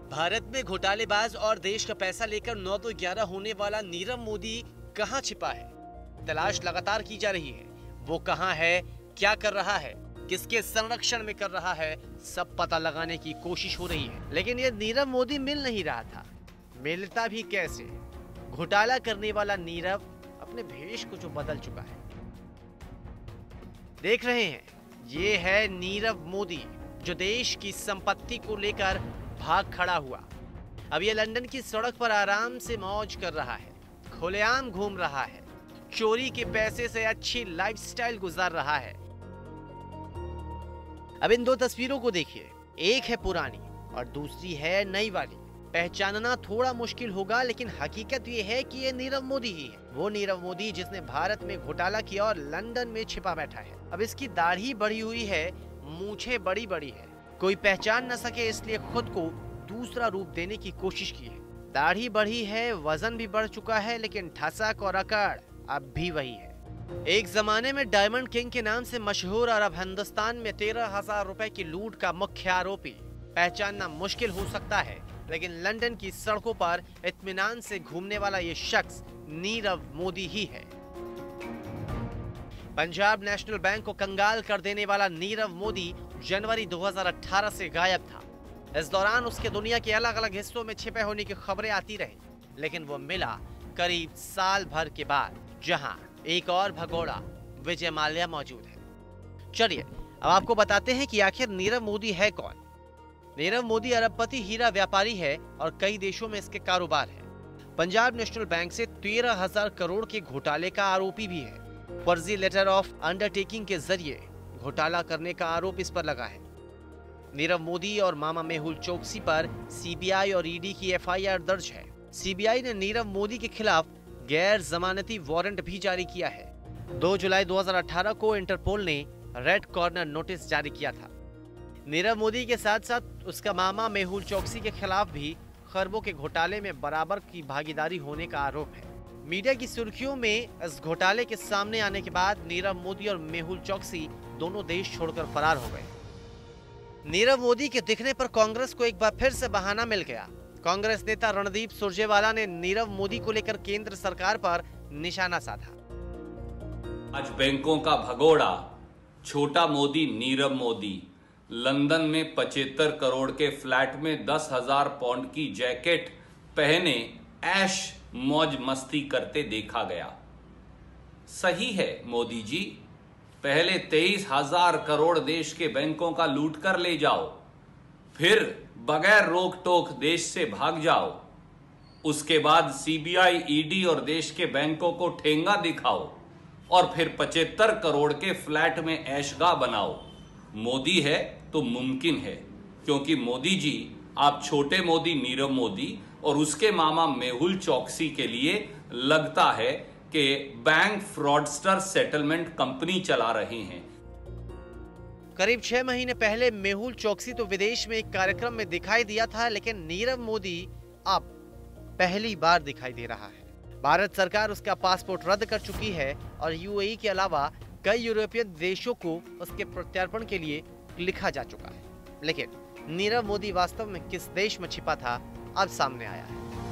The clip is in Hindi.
भारत में घोटालेबाज और देश का पैसा लेकर 9-11 होने वाला नीरव मोदी कहां छिपा है? तलाश लगातार की जा रही है। वो कहां है, क्या कर रहा है, किसके संरक्षण में कर रहा है, सब पता लगाने की कोशिश हो रही है। लेकिन ये नीरव मोदी मिल नहीं रहा था। मिलता भी कैसे? घोटाला करने वाला नीरव अपने भेष को जो बदल चुका है। देख रहे हैं, ये है नीरव मोदी जो देश की संपत्ति को लेकर भाग खड़ा हुआ। अब ये लंदन की सड़क पर आराम से मौज कर रहा है, खुलेआम घूम रहा है, चोरी के पैसे से अच्छी लाइफस्टाइल गुजार रहा है। अब इन दो तस्वीरों को देखिए, एक है पुरानी और दूसरी है नई वाली। पहचानना थोड़ा मुश्किल होगा, लेकिन हकीकत ये है कि ये नीरव मोदी ही है। वो नीरव मोदी जिसने भारत में घोटाला किया और लंदन में छिपा बैठा है। अब इसकी दाढ़ी बढ़ी हुई है, मूछें बड़ी बड़ी है। कोई पहचान न सके इसलिए खुद को दूसरा रूप देने की कोशिश की है। दाढ़ी बढ़ी है, वजन भी बढ़ चुका है, लेकिन ठसक और अकड़ अब भी वही है। एक जमाने में डायमंड किंग के नाम से मशहूर और अब हिंदुस्तान में 13,000 रुपए की लूट का मुख्य आरोपी। पहचानना मुश्किल हो सकता है, लेकिन लंदन की सड़कों पर इत्मीनान से घूमने वाला ये शख्स नीरव मोदी ही है। पंजाब नेशनल बैंक को कंगाल कर देने वाला नीरव मोदी जनवरी 2018 से गायब था। इस दौरान उसके दुनिया के अलग अलग हिस्सों में छिपे होने की खबरें आती रही, लेकिन वो मिला करीब साल भर के बाद, जहां एक और भगोड़ा विजय माल्या मौजूद है। चलिए अब आपको बताते हैं कि आखिर नीरव मोदी है कौन। नीरव मोदी अरबपति हीरा व्यापारी है और कई देशों में इसके कारोबार है। पंजाब नेशनल बैंक से 13,000 करोड़ के घोटाले का आरोपी भी है। फर्जी लेटर ऑफ अंडरटेकिंग के जरिए घोटाला करने का आरोप इस पर लगा है। नीरव मोदी और मामा मेहुल चोकसी पर सीबीआई और ईडी की एफआईआर दर्ज है। सीबीआई ने नीरव मोदी के खिलाफ गैर जमानती वारंट भी जारी किया है। 2 जुलाई 2018 को इंटरपोल ने रेड कॉर्नर नोटिस जारी किया था। नीरव मोदी के साथ साथ उसका मामा मेहुल चोकसी के खिलाफ भी खरबों के घोटाले में बराबर की भागीदारी होने का आरोप है। मीडिया की सुर्खियों में इस घोटाले के सामने आने के बाद नीरव मोदी और मेहुल चोकसी दोनों देश छोड़कर फरार हो गए। नीरव मोदी के दिखने पर कांग्रेस को एक बार फिर से बहाना मिल गया। कांग्रेस नेता रणदीप सुरजेवाला ने नीरव मोदी को लेकर केंद्र सरकार पर निशाना साधा। आज बैंकों का भगोड़ा छोटा मोदी नीरव मोदी लंदन में 75 करोड़ के फ्लैट में 10,000 पाउंड की जैकेट पहने ऐश मौज मस्ती करते देखा गया। सही है मोदी जी, पहले 23,000 करोड़ देश के बैंकों का लूट कर ले जाओ, फिर बगैर रोक टोक देश से भाग जाओ, उसके बाद सीबीआई, ईडी और देश के बैंकों को ठेंगा दिखाओ और फिर 75 करोड़ के फ्लैट में ऐशगाह बनाओ। मोदी है तो मुमकिन है, क्योंकि मोदी जी आप छोटे मोदी नीरव मोदी और उसके मामा मेहुल चोकसी के लिए लगता है कि बैंक फ्रॉडस्टर सेटलमेंट कंपनी चला रहे हैं। करीब 6 महीने पहले मेहुल चोकसी तो विदेश में एक कार्यक्रम में दिखाई दिया था, लेकिन नीरव मोदी अब पहली बार दिखाई दे रहा है। भारत सरकार उसका पासपोर्ट रद्द कर चुकी है और यूएई के अलावा कई यूरोपीय देशों को उसके प्रत्यार्पण के लिए लिखा जा चुका है। लेकिन नीरव मोदी वास्तव में किस देश में छिपा था, अब सामने आया है।